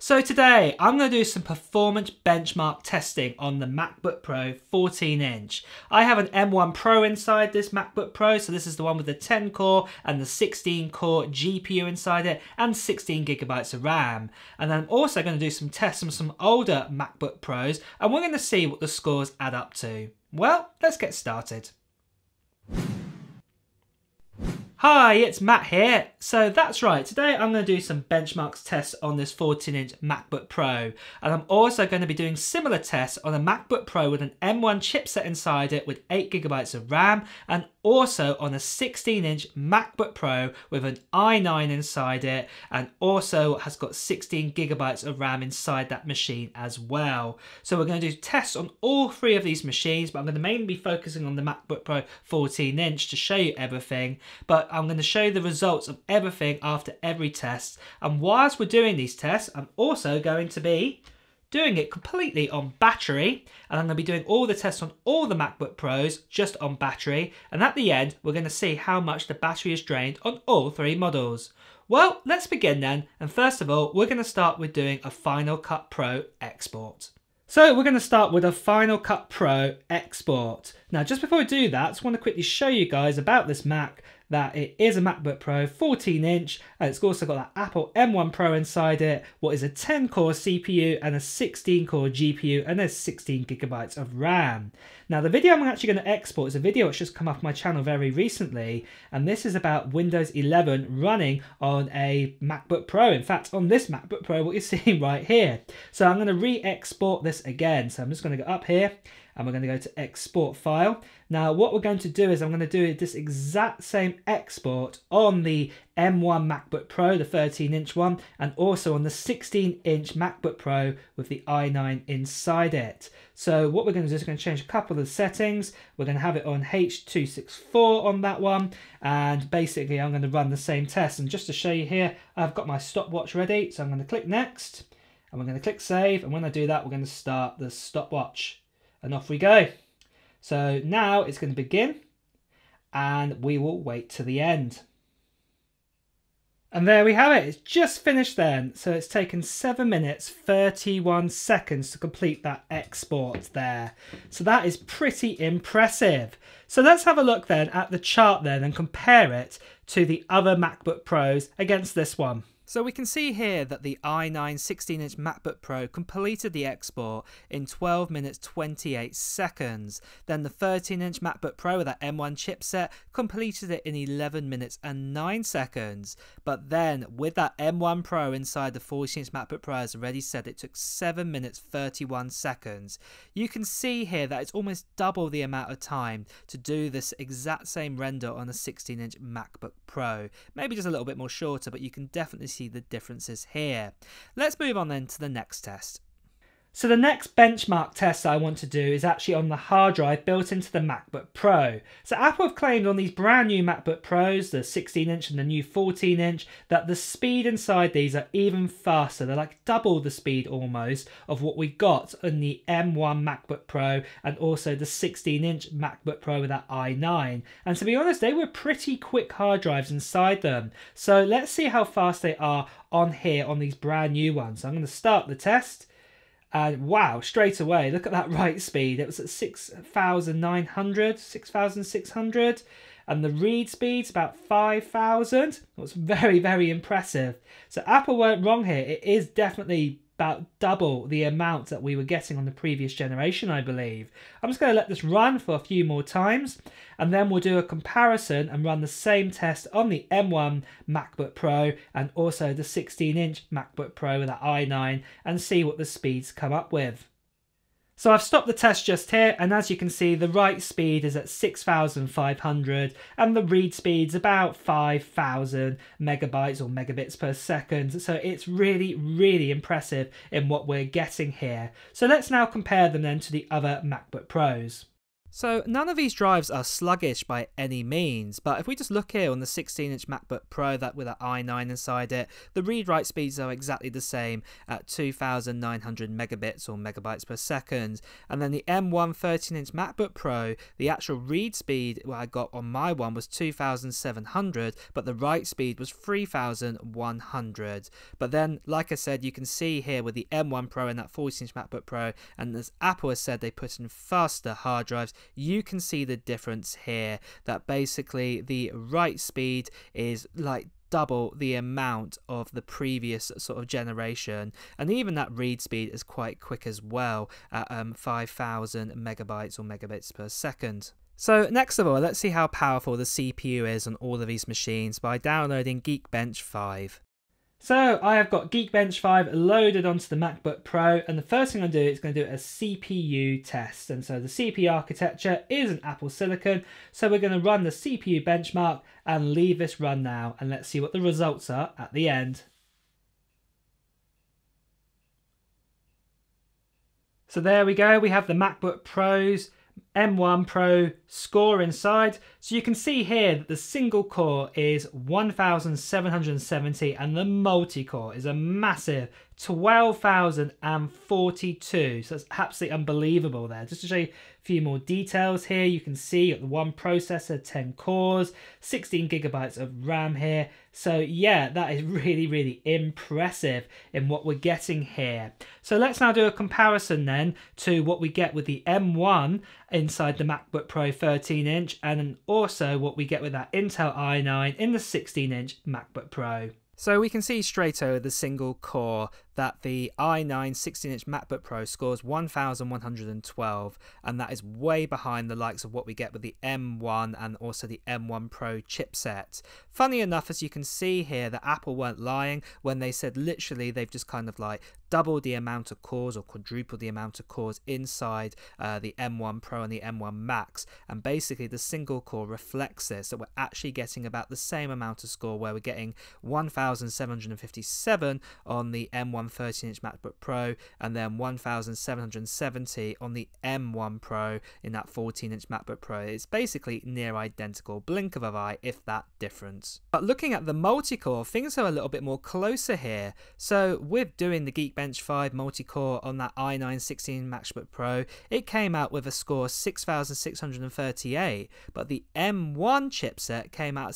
So today I'm going to do some performance benchmark testing on the MacBook Pro 14-inch. I have an M1 Pro inside this MacBook Pro, so this is the one with the 10 core and the 16 core GPU inside it and 16 gigabytes of RAM. And then I'm also going to do some tests on some older MacBook Pros, and we're going to see what the scores add up to. Well, let's get started. Hi, it's Matt here. So that's right, today I'm going to do some benchmarks tests on this 14-inch MacBook Pro, and I'm also going to be doing similar tests on a MacBook Pro with an M1 chipset inside it with 8 gigabytes of RAM, and also on a 16-inch MacBook Pro with an i9 inside it, and also has got 16 gigabytes of RAM inside that machine as well. So we're going to do tests on all three of these machines, but I'm going to mainly be focusing on the MacBook Pro 14-inch to show you everything. But I'm going to show you the results of everything after every test. And whilst we're doing these tests, I'm also going to be doing it completely on battery, and I'm going to be doing all the tests on all the MacBook Pros just on battery, and at the end we're going to see how much the battery is drained on all three models. Well, let's begin then, and first of all we're going to start with doing a Final Cut Pro export. So we're going to start with a Final Cut Pro export. Now just before we do that, I just want to quickly show you guys about this Mac, that it is a MacBook Pro 14-inch, and it's also got that Apple M1 Pro inside it, what is a 10-core CPU and a 16-core GPU, and there's 16 gigabytes of RAM. Now the video I'm actually going to export is a video which just come off my channel very recently, and this is about Windows 11 running on a MacBook Pro. In fact, on this MacBook Pro, what you're seeing right here. So I'm going to re-export this again. So I'm just going to go up here, and we're going to go to export file. Now what we're going to do is I'm going to do this exact same export on the M1 MacBook Pro, the 13-inch one, and also on the 16-inch MacBook Pro with the i9 inside it. So what we're going to do is we're going to change a couple of the settings. We're going to have it on H.264 on that one, and basically I'm going to run the same test. And just to show you here, I've got my stopwatch ready, so I'm going to click next, and we're going to click save, and when I do that we're going to start the stopwatch. And off we go. So now it's going to begin, and we will wait to the end. And there we have it. It's just finished then. So it's taken 7 minutes 31 seconds to complete that export there. So that is pretty impressive. So let's have a look then at the chart then and compare it to the other MacBook Pros against this one. So we can see here that the i9 16-inch MacBook Pro completed the export in 12 minutes 28 seconds. Then the 13-inch MacBook Pro with that M1 chipset completed it in 11 minutes and 9 seconds. But then with that M1 Pro inside the 14-inch MacBook Pro, as already said, it took 7 minutes 31 seconds. You can see here that it's almost double the amount of time to do this exact same render on a 16-inch MacBook Pro. Maybe just a little bit more shorter, but you can definitely see the differences here. Let's move on then to the next test. So the next benchmark test I want to do is actually on the hard drive built into the MacBook Pro. So Apple have claimed on these brand new MacBook Pros, the 16-inch and the new 14-inch, that the speed inside these are even faster. They're like double the speed almost of what we got on the M1 MacBook Pro and also the 16-inch MacBook Pro with that i9. And to be honest, they were pretty quick hard drives inside them. So let's see how fast they are on here on these brand new ones. So I'm going to start the test. And wow, straight away, look at that write speed. It was at 6,900, 6,600. And the read speed's about 5,000. It was very, very impressive. So Apple weren't wrong here. It is definitely about double the amount that we were getting on the previous generation, I believe. I'm just going to let this run for a few more times, and then we'll do a comparison and run the same test on the M1 MacBook Pro and also the 16-inch MacBook Pro with that i9 and see what the speeds come up with. So I've stopped the test just here, and as you can see, the write speed is at 6,500 and the read speed's about 5,000 megabytes or megabits per second. So it's really, really impressive in what we're getting here. So let's now compare them then to the other MacBook Pros. So none of these drives are sluggish by any means, but if we just look here on the 16-inch MacBook Pro that with an i9 inside it, the read-write speeds are exactly the same at 2,900 megabits or megabytes per second. And then the M1 13-inch MacBook Pro, the actual read speed I got on my one was 2,700, but the write speed was 3,100. But then, like I said, you can see here with the M1 Pro and that 14-inch MacBook Pro, and as Apple has said, they put in faster hard drives. You can see the difference here, that basically the write speed is like double the amount of the previous sort of generation, and even that read speed is quite quick as well at 5,000 megabytes or megabits per second. So next of all, let's see how powerful the CPU is on all of these machines by downloading Geekbench 5. So I have got Geekbench 5 loaded onto the MacBook Pro, and the first thing I'm going to do is going to do a CPU test. And so the CPU architecture is an Apple Silicon, so we're going to run the CPU benchmark and leave this run now, and let's see what the results are at the end. So there we go, we have the MacBook Pro's M1 Pro score inside. So you can see here that the single core is 1,770 and the multi-core is a massive 12,042. So that's absolutely unbelievable there. Just to show you a few more details here, you can see you've got the one processor, 10 cores, 16 gigabytes of RAM here. So yeah, that is really, really impressive in what we're getting here. So let's now do a comparison then to what we get with the M1 inside the MacBook Pro 13-inch, and then also what we get with that Intel i9 in the 16-inch MacBook Pro. So we can see straight over the single core that the i9 16-inch MacBook Pro scores 1,112, and that is way behind the likes of what we get with the M1 and also the M1 Pro chipset. Funny enough, as you can see here, that Apple weren't lying when they said literally they've just kind of like doubled the amount of cores or quadrupled the amount of cores inside the M1 Pro and the M1 Max, and basically the single core reflects this, that we're actually getting about the same amount of score, where we're getting 1,757 on the M1 13-inch MacBook Pro and then 1,770 on the M1 Pro in that 14-inch MacBook Pro. It's basically near identical, blink of an eye if that difference. But looking at the multi-core, things are a little bit more closer here. So with doing the Geekbench 5 multi-core on that i9 16 MacBook Pro, it came out with a score 6,638, but the M1 chipset came out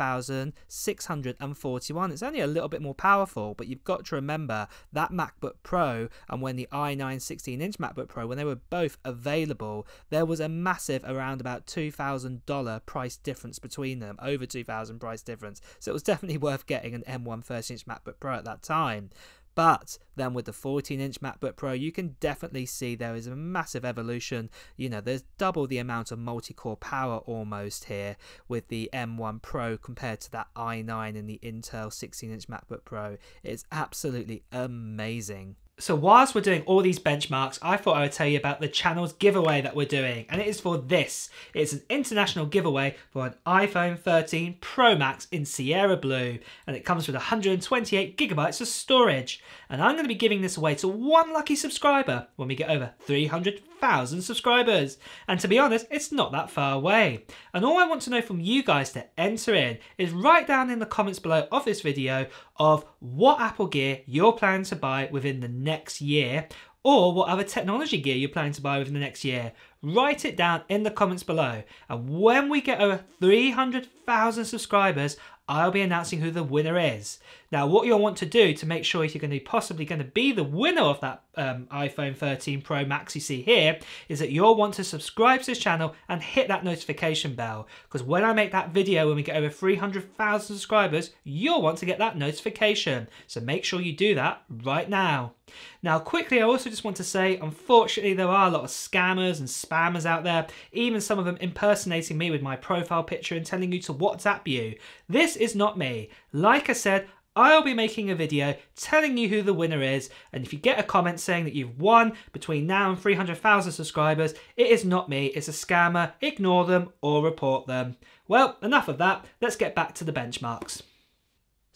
7,641. It's only a little bit more powerful, but you've got to remember that MacBook Pro and when the i9 16-inch MacBook Pro, when they were both available, there was a massive around about $2,000 price difference between them, over $2,000 price difference. So it was definitely worth getting an M1 13-inch MacBook Pro at that time. But then with the 14-inch MacBook Pro, you can definitely see there is a massive evolution. You know, there's double the amount of multi-core power almost here with the M1 Pro compared to that i9 in the Intel 16-inch MacBook Pro. It's absolutely amazing. So whilst we're doing all these benchmarks, I thought I would tell you about the channel's giveaway that we're doing, and it is for this. It's an international giveaway for an iPhone 13 Pro Max in Sierra Blue, and it comes with 128 gigabytes of storage. And I'm going to be giving this away to one lucky subscriber when we get over 300,000 subscribers. And to be honest, it's not that far away. And all I want to know from you guys to enter in is write down in the comments below of this video of what Apple gear you're planning to buy within the next year, or what other technology gear you're planning to buy within the next year. Write it down in the comments below, and when we get over 300,000 subscribers, I'll be announcing who the winner is. Now, what you'll want to do to make sure you're going to possibly going to be the winner of that iPhone 13 Pro Max you see here is that you'll want to subscribe to this channel and hit that notification bell, because when I make that video, when we get over 300,000 subscribers, you'll want to get that notification. So make sure you do that right now. Now, quickly, I also just want to say, unfortunately, there are a lot of scammers and spammers out there, even some of them impersonating me with my profile picture and telling you to WhatsApp you. This is not me. Like I said, I'll be making a video telling you who the winner is, and if you get a comment saying that you've won between now and 300,000 subscribers, it is not me, it's a scammer. Ignore them or report them. Well, enough of that, let's get back to the benchmarks.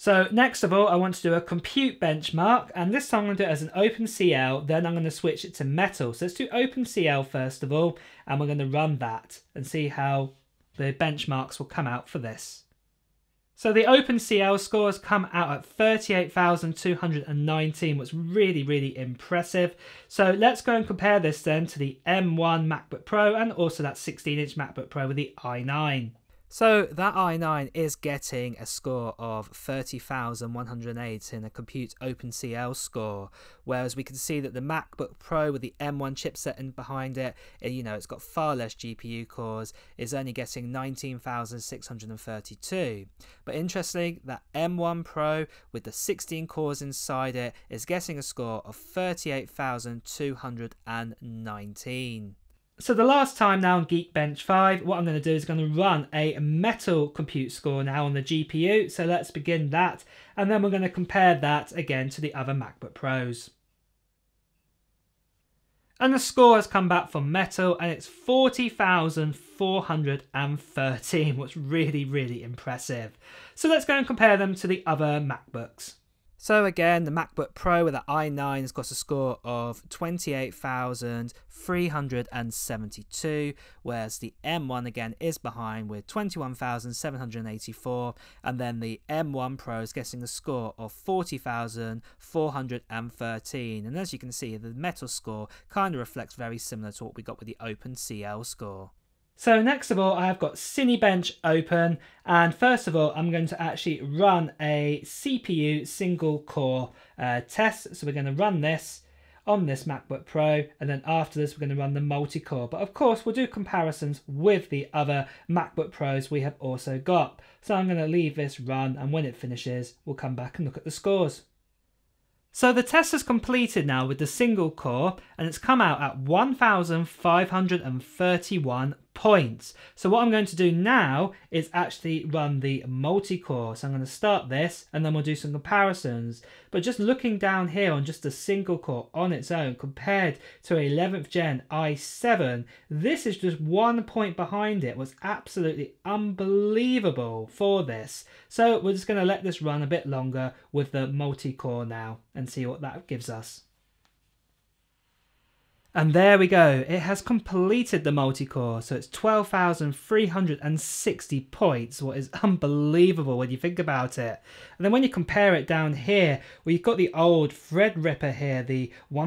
So next of all, I want to do a compute benchmark, and this time I'm going to do it as an OpenCL, then I'm going to switch it to Metal. So let's do OpenCL first of all, and we're going to run that and see how the benchmarks will come out for this. So the OpenCL scores come out at 38,219, which is really, really impressive. So let's go and compare this then to the M1 MacBook Pro and also that 16-inch MacBook Pro with the i9. So that i9 is getting a score of 30,108 in a Compute OpenCL score, whereas we can see that the MacBook Pro with the M1 chipset in behind it, it's got far less GPU cores, is only getting 19,632. But interestingly, that M1 Pro with the 16 cores inside it is getting a score of 38,219. So the last time now on Geekbench 5, what I'm going to do is going to run a Metal compute score now on the GPU. So let's begin that, and then we're going to compare that again to the other MacBook Pros. And the score has come back from Metal, and it's 40,413, which is really, really impressive. So let's go and compare them to the other MacBooks. So again, the MacBook Pro with the i9 has got a score of 28,372, whereas the M1 again is behind with 21,784, and then the M1 Pro is getting a score of 40,413. And as you can see, the Metal score kind of reflects very similar to what we got with the OpenCL score. So next of all, I've got Cinebench open, and first of all, I'm going to actually run a CPU single core test. So we're going to run this on this MacBook Pro, and then after this, we're going to run the multi-core. But of course, we'll do comparisons with the other MacBook Pros we have also got. So I'm going to leave this run, and when it finishes, we'll come back and look at the scores. So the test is completed now with the single core, and it's come out at 1,531 points. So what I'm going to do now is actually run the multi-core. So I'm going to start this, and then we'll do some comparisons. But just looking down here on just the single core on its own compared to a 11th gen i7, this is just 1 point behind it. Was absolutely unbelievable for this. So we're just going to let this run a bit longer with the multi-core now and see what that gives us. And there we go, it has completed the multi-core, so it's 12,360 points, what is unbelievable when you think about it. And then when you compare it down here, well, you've got the old Threadripper here, the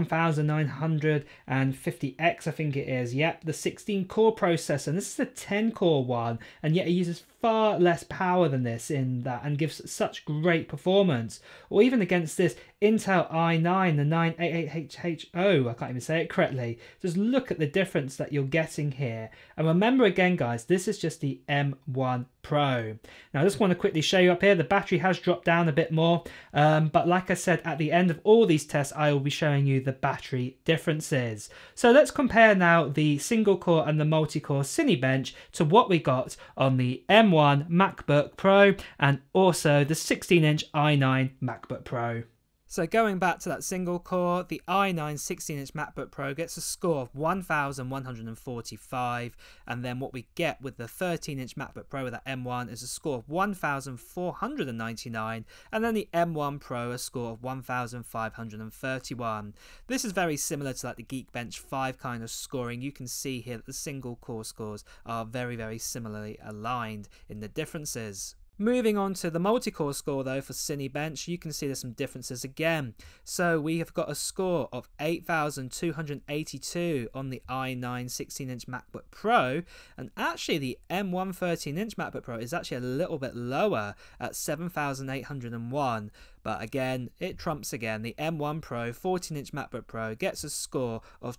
1950X I think it is, yep, the 16 core processor, and this is a 10 core one, and yet it uses far less power than this in that and gives such great performance. Or even against this Intel i9, the 988HO, I can't even say it correctly. Just look at the difference that you're getting here. And remember again, guys, this is just the M1 Pro. Now I just want to quickly show you up here, the battery has dropped down a bit more, but like I said, at the end of all these tests, I will be showing you the battery differences. So let's compare now the single core and the multi-core Cinebench to what we got on the M1 MacBook Pro and also the 16-inch i9 MacBook Pro. So going back to that single core, the i9 16-inch MacBook Pro gets a score of 1,145, and then what we get with the 13-inch MacBook Pro with that M1 is a score of 1,499, and then the M1 Pro a score of 1,531. This is very similar to like the Geekbench 5 kind of scoring. You can see here that the single core scores are very, very similarly aligned in the differences. Moving on to the multi-core score though for Cinebench, you can see there's some differences again. So we have got a score of 8,282 on the i9 16-inch MacBook Pro, and actually the M1 13-inch MacBook Pro is actually a little bit lower at 7,801. But again, it trumps again. The M1 Pro 14-inch MacBook Pro gets a score of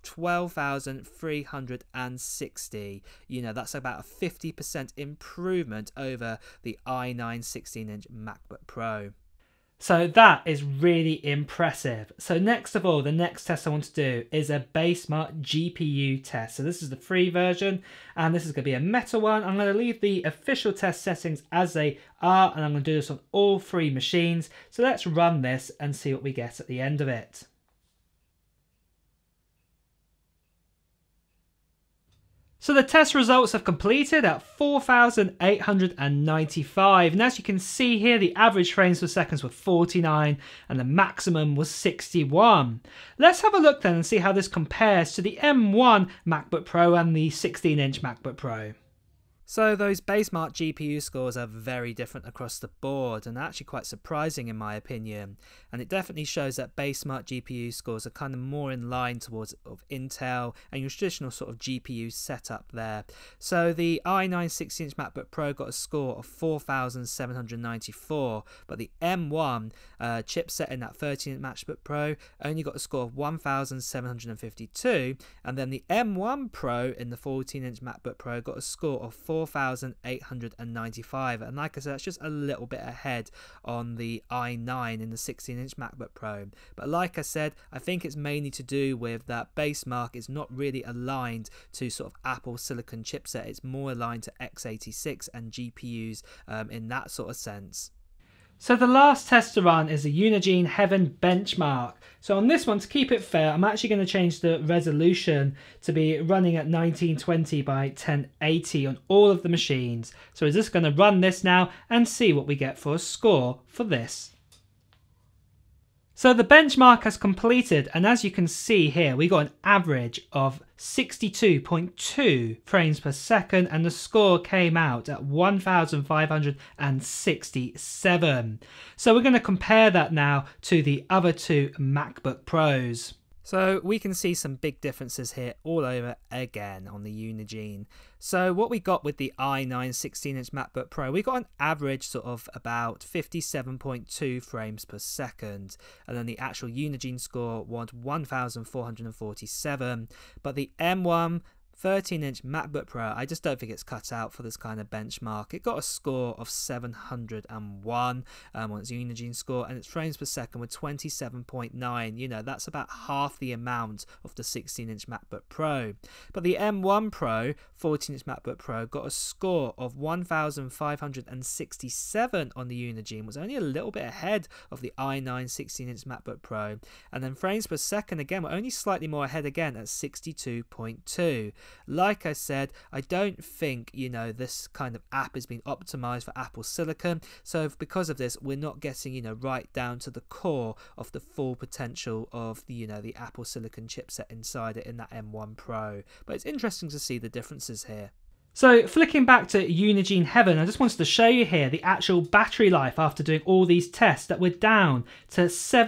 12,360. You know, that's about a 50% improvement over the i9 16-inch MacBook Pro. So that is really impressive. So next of all, the next test I want to do is a Basemart GPU test. So this is the free version, and this is going to be a Metal one. I'm going to leave the official test settings as they are, and I'm going to do this on all 3 machines. So let's run this and see what we get at the end of it. So the test results have completed at 4,895, and as you can see here, the average frames per second was 49 and the maximum was 61. Let's have a look then and see how this compares to the M1 MacBook Pro and the 16-inch MacBook Pro. So those Basemark GPU scores are very different across the board, and actually quite surprising in my opinion. And it definitely shows that Basemark GPU scores are kind of more in line towards Intel and your traditional sort of GPU setup there. So the i9 16-inch MacBook Pro got a score of 4,794, but the M1 chipset in that 13-inch MacBook Pro only got a score of 1,752, and then the M1 Pro in the 14-inch MacBook Pro got a score of 4,895, and like I said, that's just a little bit ahead on the i9 in the 16-inch MacBook Pro. But like I said, I think it's mainly to do with that Basemark is not really aligned to sort of Apple Silicon chipset. It's more aligned to x86 and GPUs in that sort of sense. So the last test to run is the Unigine Heaven benchmark. So on this one, to keep it fair, I'm actually going to change the resolution to be running at 1920 by 1080 on all of the machines. So we're just going to run this now and see what we get for a score for this. So the benchmark has completed, and as you can see here, we got an average of 62.2 frames per second, and the score came out at 1,567. So we're going to compare that now to the other two MacBook Pros. So we can see some big differences here all over again on the Unigine. So what we got with the i9 16-inch MacBook Pro, we got an average sort of about 57.2 frames per second. And then the actual Unigine score was 1,447. But the M1 13-inch MacBook Pro, I just don't think it's cut out for this kind of benchmark. It got a score of 701 on its Unigine score, and its frames per second were 27.9. You know, that's about half the amount of the 16-inch MacBook Pro. But the M1 Pro 14-inch MacBook Pro got a score of 1,567 on the Unigine, was only a little bit ahead of the i9 16-inch MacBook Pro. And then frames per second again were only slightly more ahead again at 62.2. Like I said, I don't think, you know, this kind of app has been optimized for Apple Silicon. So because of this, we're not getting, you know, right down to the core of the full potential of the, you know, the Apple Silicon chipset inside it in that M1 Pro. But it's interesting to see the differences here. So flicking back to Unigine Heaven, I just wanted to show you here the actual battery life after doing all these tests, that we're down to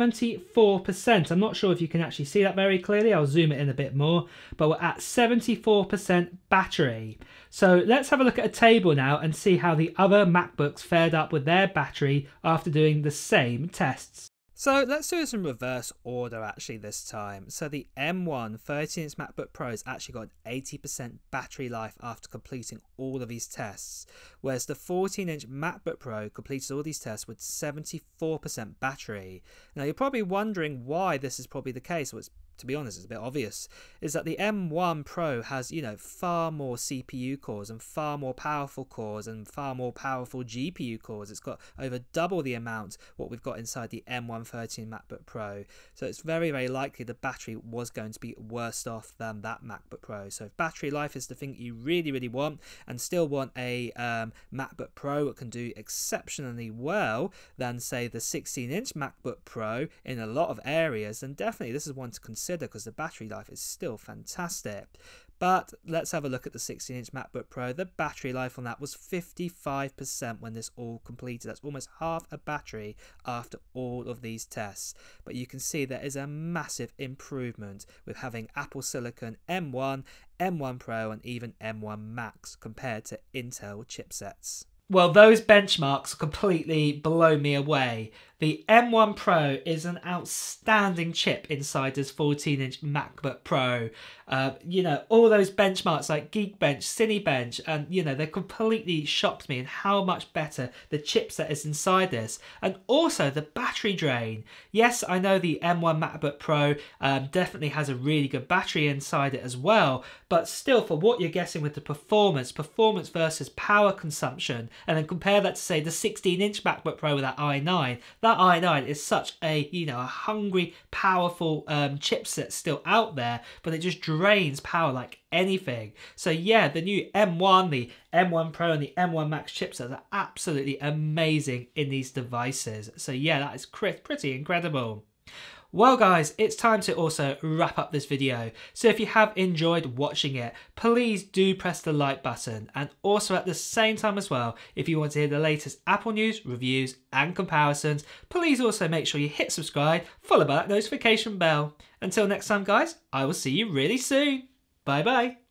74%. I'm not sure if you can actually see that very clearly. I'll zoom it in a bit more, but we're at 74% battery. So let's have a look at a table now and see how the other MacBooks fared up with their battery after doing the same tests. So let's do this in reverse order actually this time. So the M1 13-inch MacBook Pro has actually got an 80% battery life after completing all of these tests, whereas the 14-inch MacBook Pro completed all these tests with 74% battery. Now you're probably wondering why this is probably the case. Well, to be honest, it's a bit obvious, is that the M1 Pro has, you know, far more CPU cores and far more powerful cores and far more powerful GPU cores. It's got over double the amount what we've got inside the M1 13 MacBook Pro. So it's very, very likely the battery was going to be worse off than that MacBook Pro. So if battery life is the thing you really, really want and still want a MacBook Pro that can do exceptionally well than, say, the 16-inch MacBook Pro in a lot of areas, then definitely this is one to consider, because the battery life is still fantastic. But let's have a look at the 16-inch MacBook Pro. The battery life on that was 55% when this all completed. That's almost half a battery after all of these tests. But you can see there is a massive improvement with having Apple Silicon M1, M1 Pro and even M1 Max compared to Intel chipsets. Well, those benchmarks completely blow me away. The M1 Pro is an outstanding chip inside this 14-inch MacBook Pro. You know, all those benchmarks like Geekbench, Cinebench, and, you know, they completely shocked me in how much better the chipset is inside this. And also the battery drain. Yes, I know the M1 MacBook Pro definitely has a really good battery inside it as well, but still, for what you're getting with the performance versus power consumption, and then compare that to say the 16-inch MacBook Pro with that i9. That i9 is such a, you know, a hungry, powerful chipset still out there, but it just drains power like anything. So yeah, the new M1, the M1 Pro and the M1 Max chipsets are absolutely amazing in these devices. So yeah, that is pretty incredible. Well guys, it's time to also wrap up this video. So if you have enjoyed watching it, please do press the like button, and also at the same time as well, if you want to hear the latest Apple news, reviews and comparisons, please also make sure you hit subscribe, followed by that notification bell. Until next time guys, I will see you really soon. Bye bye.